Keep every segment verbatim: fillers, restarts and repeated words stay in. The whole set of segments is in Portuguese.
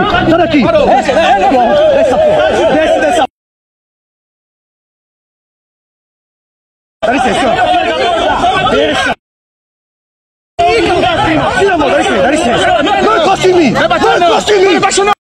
Sai daqui! Desce, essa porra! Desce dessa. Dá licença, ó. Deixa. Tira a mão, dá licença, dá licença. Não encosta em mim! Não encosta em mim!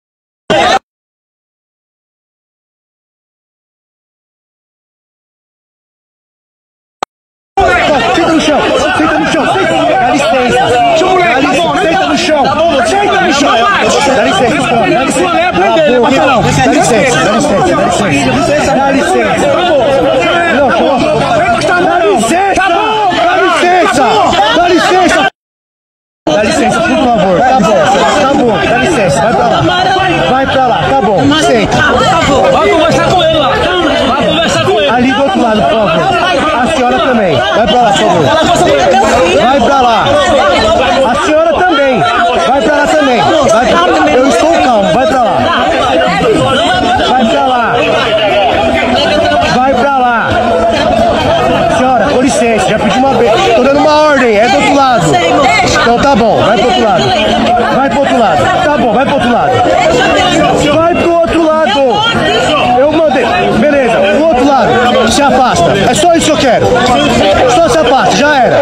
Senta no chão, senta no chão, dá licença. Dá licença, senta no chão. Senta no chão. Dá licença, dá licença. Dá licença, dá licença, dá licença. Dá licença. Não, dá licença. Dá licença. Dá licença. Dá licença, por favor. Tá bom, tá bom, dá licença. Vai pra lá. Vai pra lá, tá bom. Senta. Vai conversar com ele lá. Vai conversar com ele. Ali do outro lado, por favor. A senhora também. Vai pra lá, por favor. Vai pra lá. A senhora também. Vai pra lá também. Vai pra... Eu estou calmo. Vai pra lá. Vai pra lá. Vai pra lá. Senhora, com licença. Já pedi uma vez. Tô dando uma ordem. É do outro lado. Então tá bom. Vai pro outro lado. Vai pro outro lado. Tá bom. Vai pro outro lado. Vai pro outro lado. Eu mandei. Beleza. Pro outro lado. Se afasta. É só isso que eu quero. Só se afasta. Já era.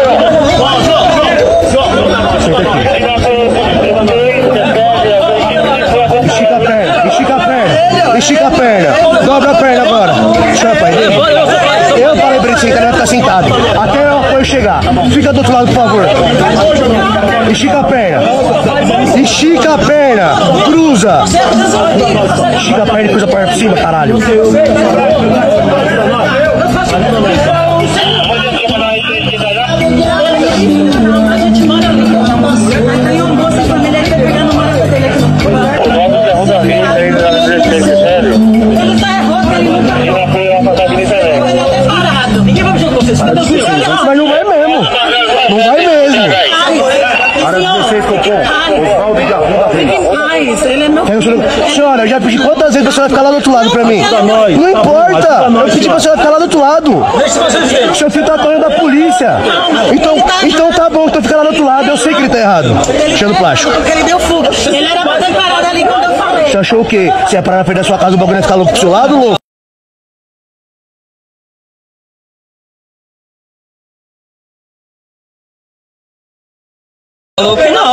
Senta aqui. Estica a perna. Estica a perna. Estica a perna. Dobra a perna agora. Champa aí. Eu falei pra ele sentar, ele vai ficar sentado. Até o apoio chegar. Fica do outro lado, por favor. Estica a perna. Estica a perna. Cruza. Estica a perna e cruza a perna por cima, caralho. A gente mora ali. Tem um moço família que tá pegando uma dele aqui no ele tá errado, ele não tá parado. Ninguém vai junto com vocês. Mas não vai mesmo. Não vai mesmo. Para de vocês, Copom. Osvaldo de Arruda. Ele é meu filho. Senhora, eu já pedi quantas vezes pra senhora ficar lá do outro lado pra mim? Não importa. Eu pedi pra senhora ficar lá do outro lado. O seu filho tá apanhando da polícia. Então, então tá bom, então fica lá do outro lado. Eu sei que ele tá errado. Cheio do plástico. Porque ele deu fuga. Ele era pra ter parado ali quando eu falei. Você achou o quê? Você ia parar na frente da sua casa, o bagulho ia ficar louco pro seu lado, louco? Louco não.